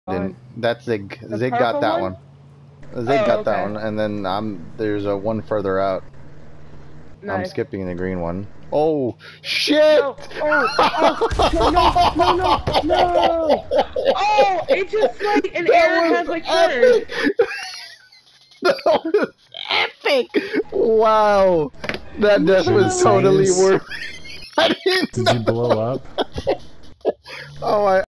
Didn't. That's Zig. The Zig got purple that one? one. Zig got that okay. one, and then there's a one further out. Nice. I'm skipping the green one. Oh shit! No! No! Oh, it just like an error has occurred. That was epic! Wow, that death was totally worth. I didn't. Did you blow up? Oh,